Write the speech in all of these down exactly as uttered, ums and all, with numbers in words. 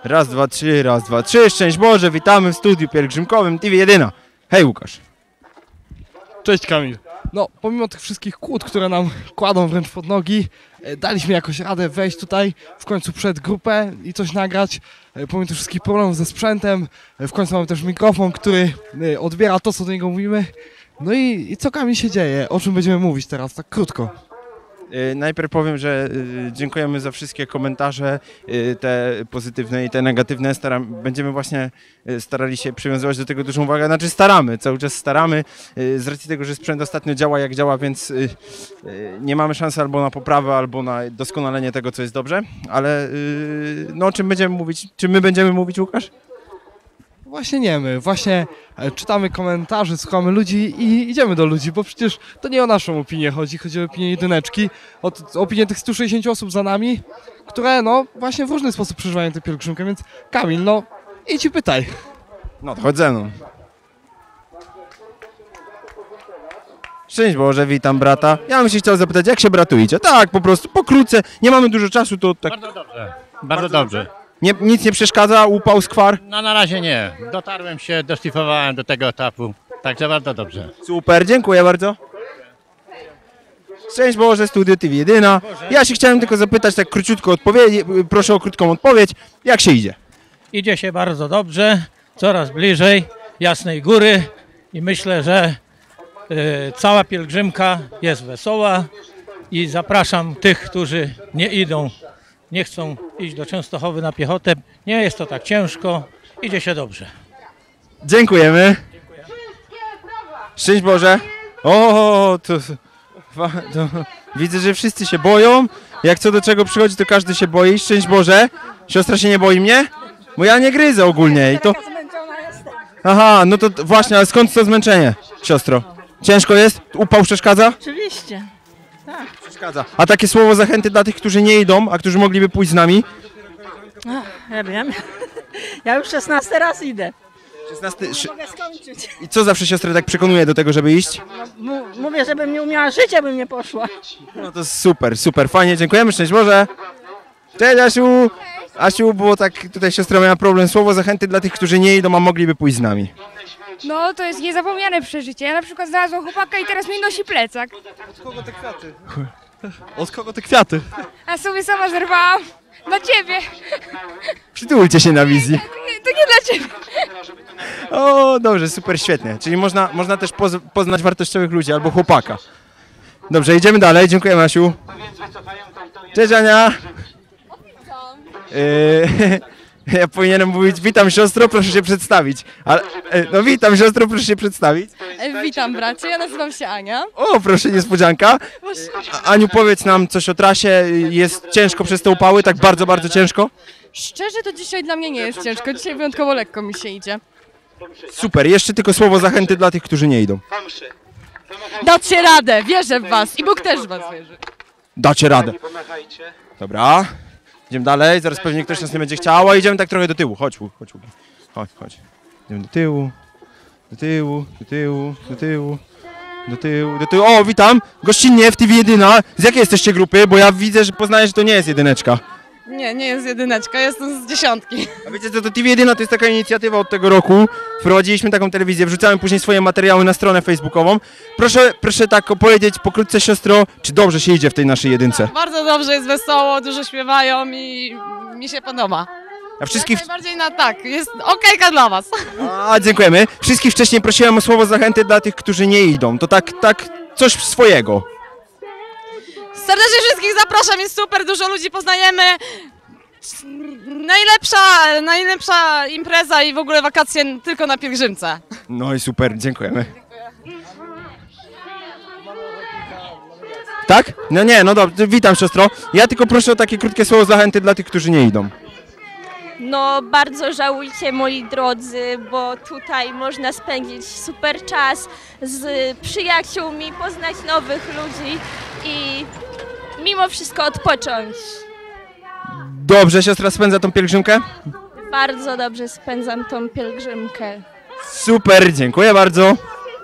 Raz, dwa, trzy, raz, dwa, trzy. Szczęść Boże, witamy w studiu pielgrzymkowym T V jeden. Hej Łukasz. Cześć Kamil. No, pomimo tych wszystkich kłód, które nam kładą wręcz pod nogi, daliśmy jakoś radę wejść tutaj, w końcu przed grupę i coś nagrać. Pomimo tych wszystkich problemów ze sprzętem, w końcu mamy też mikrofon, który odbiera to, co do niego mówimy. No i, i co Kamil się dzieje? O czym będziemy mówić teraz, tak krótko? Yy, najpierw powiem, że yy, dziękujemy za wszystkie komentarze, yy, te pozytywne i te negatywne. Staram, będziemy właśnie yy, starali się przywiązywać do tego dużą uwagę, znaczy staramy, cały czas staramy, yy, z racji tego, że sprzęt ostatnio działa jak działa, więc yy, yy, nie mamy szansy albo na poprawę, albo na doskonalenie tego, co jest dobrze, ale yy, no o czym będziemy mówić, czym my będziemy mówić, Łukasz? Właśnie nie my, właśnie czytamy komentarze, słuchamy ludzi i idziemy do ludzi, bo przecież to nie o naszą opinię chodzi, chodzi o opinię jedyneczki, o, o opinię tych stu sześćdziesięciu osób za nami, które no właśnie w różny sposób przeżywają tę pielgrzymkę, więc Kamil, no idź i pytaj. No to chodź ze mną. Szczęść Boże, witam brata. Ja bym się chciał zapytać, jak się bratu idzie? Tak, po prostu, pokrótce, nie mamy dużo czasu, to tak... Bardzo dobrze, bardzo dobrze. Nie, nic nie przeszkadza, upał, skwar? No na razie nie. Dotarłem się, doszlifowałem do tego etapu, także bardzo dobrze. Super, dziękuję bardzo. Szczęść Boże, studio T V jeden. Ja się chciałem tylko zapytać, tak króciutko odpowiedź, proszę o krótką odpowiedź, jak się idzie? Idzie się bardzo dobrze, coraz bliżej Jasnej Góry i myślę, że y, cała pielgrzymka jest wesoła i zapraszam tych, którzy nie idą, nie chcą iść do Częstochowy na piechotę. Nie jest to tak ciężko, idzie się dobrze. Dziękujemy. Szczęść Boże. O, to, to widzę, że wszyscy się boją. Jak co do czego przychodzi, to każdy się boi. Szczęść Boże. Siostra się nie boi mnie? Bo ja nie gryzę ogólnie i to... Aha, no to właśnie, ale skąd to zmęczenie, siostro? Ciężko jest? Upał przeszkadza? Oczywiście. Tak. Przeszkadza. A takie słowo zachęty dla tych, którzy nie idą, a którzy mogliby pójść z nami? Ach, ja wiem. Ja już szesnasty raz idę. szesnasty... Mogę skończyć. I co zawsze siostrę tak przekonuje do tego, żeby iść? No, mówię, żebym nie umiała żyć, bym nie poszła. No to super, super, fajnie, dziękujemy, szczęść Boże. Cześć Asiu. Asiu, było tak, tutaj siostra miała problem, słowo zachęty dla tych, którzy nie idą, a mogliby pójść z nami. No, to jest niezapomniane przeżycie. Ja na przykład znalazłam chłopaka i teraz mi nosi plecak. Od kogo te kwiaty? Od kogo te kwiaty? A sobie sama zerwałam. Dla ciebie. Przytulcie się na wizji. To nie dla ciebie. O, dobrze, super, świetnie. Czyli można, można też poz poznać wartościowych ludzi albo chłopaka. Dobrze, idziemy dalej, dziękujemy Asiu. Cześć Ania. Yy, ja powinienem mówić, witam siostro, proszę się przedstawić. Ale, no witam siostro, proszę się przedstawić. Witam bracie, ja nazywam się Ania. O, proszę, niespodzianka. A, Aniu, powiedz nam coś o trasie. Jest ciężko przez te upały, tak bardzo, bardzo ciężko? Szczerze to dzisiaj dla mnie nie jest ciężko, dzisiaj wyjątkowo lekko mi się idzie. Super, jeszcze tylko słowo zachęty dla tych, którzy nie idą. Dacie radę, wierzę w was i Bóg też w was wierzy. Dacie radę. Dobra, idziemy dalej, zaraz pewnie ktoś nas nie będzie chciał, a idziemy tak trochę do tyłu. Chodź, chodź, chodź, chodź. Idziemy do tyłu, do tyłu, do tyłu, do tyłu, do tyłu, do tyłu. O, witam, gościnnie w T V jeden. Z jakiej jesteście grupy? Bo ja widzę, że poznaję, że to nie jest jedyneczka. Nie, nie jest jedyneczka, jestem z dziesiątki. A wiecie co, to T V jeden to jest taka inicjatywa od tego roku. Wprowadziliśmy taką telewizję, wrzucałem później swoje materiały na stronę facebookową. Proszę, proszę tak opowiedzieć pokrótce, siostro, czy dobrze się idzie w tej naszej jedynce? Bardzo dobrze, jest wesoło, dużo śpiewają i mi się podoba. A wszystkich... Jak najbardziej na tak, jest okejka dla was. A, dziękujemy. Wszystkich wcześniej prosiłem o słowo zachęty dla tych, którzy nie idą. To tak, tak coś swojego. Serdecznie wszystkich zapraszam, jest super, dużo ludzi poznajemy. Najlepsza, najlepsza impreza i w ogóle wakacje tylko na pielgrzymce. No i super, dziękujemy. Tak? No nie, no dobrze, witam siostro. Ja tylko proszę o takie krótkie słowo zachęty dla tych, którzy nie idą. No bardzo żałujcie moi drodzy, bo tutaj można spędzić super czas z przyjaciółmi, poznać nowych ludzi i mimo wszystko odpocząć. Dobrze siostra spędza tą pielgrzymkę? Bardzo dobrze spędzam tą pielgrzymkę. Super, dziękuję bardzo.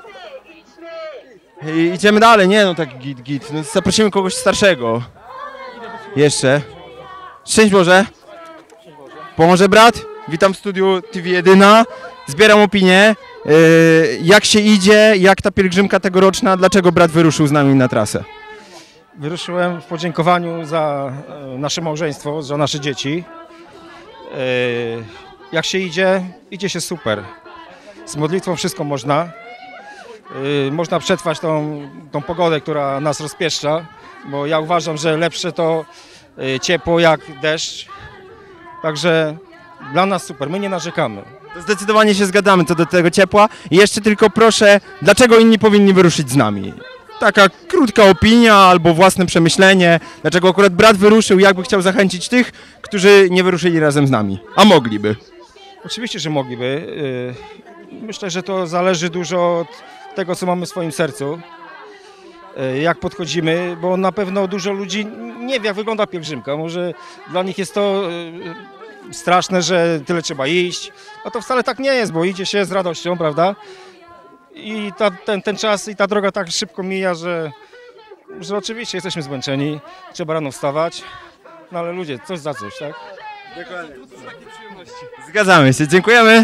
I idziemy dalej, nie no tak git, git. No, zaprosimy kogoś starszego. Jeszcze. Szczęść Boże. Pomoże brat? Witam w studiu T V jeden. Zbieram opinię. Yy, jak się idzie? Jak ta pielgrzymka tegoroczna? Dlaczego brat wyruszył z nami na trasę? Wyruszyłem w podziękowaniu za e, nasze małżeństwo, za nasze dzieci. E, jak się idzie? Idzie się super. Z modlitwą wszystko można. E, można przetrwać tą, tą pogodę, która nas rozpieszcza, bo ja uważam, że lepsze to e, ciepło jak deszcz. Także dla nas super, my nie narzekamy. To zdecydowanie się zgadzamy co do tego ciepła. I jeszcze tylko proszę, dlaczego inni powinni wyruszyć z nami? Taka krótka opinia albo własne przemyślenie. Dlaczego akurat brat wyruszył, jakby chciał zachęcić tych, którzy nie wyruszyli razem z nami, a mogliby. Oczywiście, że mogliby. Yy, Myślę, że to zależy dużo od tego, co mamy w swoim sercu. Yy, Jak podchodzimy, bo na pewno dużo ludzi nie wie, jak wygląda pielgrzymka. Może dla nich jest to yy, straszne, że tyle trzeba iść. A to wcale tak nie jest, bo idzie się z radością, prawda? I ta, ten, ten czas i ta droga tak szybko mija, że, że oczywiście jesteśmy zmęczeni. Trzeba rano wstawać. No ale ludzie, coś za coś, tak? Zgadzamy się, dziękujemy.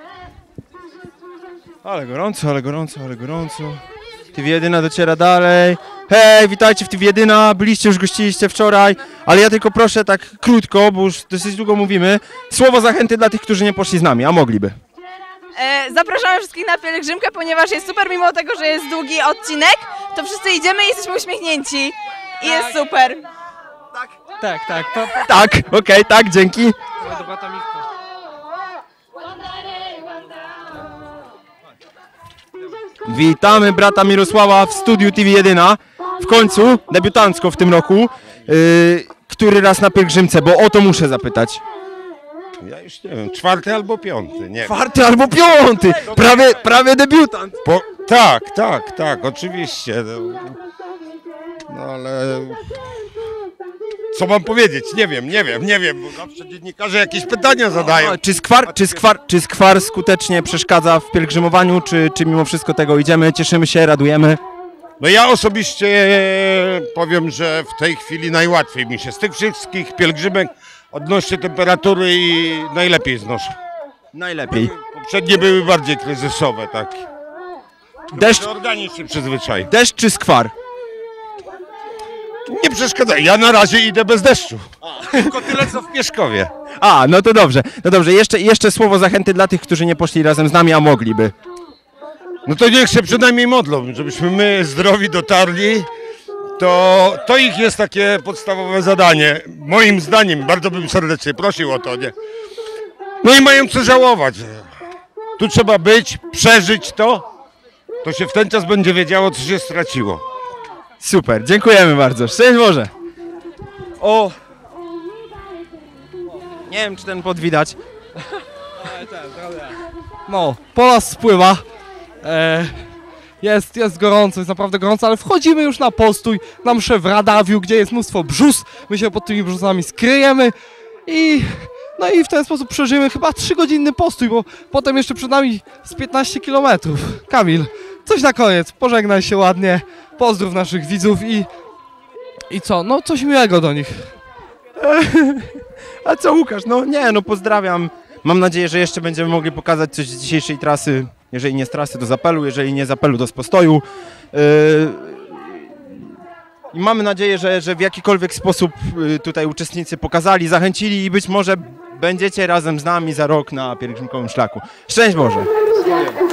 Ale gorąco, ale gorąco, ale gorąco. T V jeden dociera dalej. Hej, witajcie w T V jeden, byliście już, gościliście wczoraj, ale ja tylko proszę tak krótko, bo już dosyć długo mówimy, słowo zachęty dla tych, którzy nie poszli z nami, a mogliby. E, zapraszamy wszystkich na pielgrzymkę, ponieważ jest super, mimo tego, że jest długi odcinek, to wszyscy idziemy i jesteśmy uśmiechnięci. I jest super. Tak, tak, to Tak, okej, tak, dzięki. do brata Mirka. Witamy brata Mirosława w studiu T V jeden, w końcu, debiutancko w tym roku. Yy, który raz na pielgrzymce, bo o to muszę zapytać. Ja już nie wiem, czwarty albo piąty, nie wiem. Czwarty albo piąty, prawie, prawie debiutant. Po, tak, tak, tak, oczywiście. No, no ale... Co mam powiedzieć? Nie wiem, nie wiem, nie wiem, bo zawsze dziennikarze jakieś pytania zadają. A, czy, skwar, czy, skwar, czy skwar skutecznie przeszkadza w pielgrzymowaniu, czy, czy mimo wszystko tego idziemy, cieszymy się, radujemy? No ja osobiście powiem, że w tej chwili najłatwiej mi się z tych wszystkich pielgrzymek odnośnie temperatury i najlepiej znoszę. Najlepiej. Poprzednie były bardziej kryzysowe, tak. Deszcz, Organizm się przyzwyczai. deszcz czy skwar? Nie przeszkadza, ja na razie idę bez deszczu. Tylko tyle co w Pieszkowie. A, no to dobrze, no dobrze, jeszcze, jeszcze słowo zachęty dla tych, którzy nie poszli razem z nami, a mogliby. No to niech się przynajmniej modlą, żebyśmy my zdrowi dotarli. To, to ich jest takie podstawowe zadanie. Moim zdaniem, bardzo bym serdecznie prosił o to, nie? No i mają co żałować. Tu trzeba być, przeżyć to. To się w ten czas będzie wiedziało, co się straciło. Super, dziękujemy bardzo, szczęść Boże. O! Nie wiem, czy ten pod widać. No, po nas spływa. E, jest, jest gorąco, jest naprawdę gorąco, ale wchodzimy już na postój, na mszę w Radawiu, gdzie jest mnóstwo brzus. My się pod tymi brzusami skryjemy i... No i w ten sposób przeżyjemy chyba trzygodzinny postój, bo potem jeszcze przed nami z piętnaście kilometrów. Kamil, coś na koniec, pożegnaj się ładnie, pozdrów naszych widzów i... I co? No coś miłego do nich. A co Łukasz? No nie, no pozdrawiam. Mam nadzieję, że jeszcze będziemy mogli pokazać coś z dzisiejszej trasy. Jeżeli nie z trasy, to z apelu, jeżeli nie z apelu, to z postoju. Yy... I mamy nadzieję, że, że w jakikolwiek sposób tutaj uczestnicy pokazali, zachęcili i być może będziecie razem z nami za rok na pielgrzymkowym szlaku. Szczęść Boże!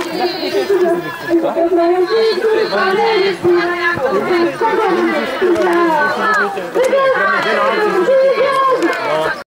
Dziękuję.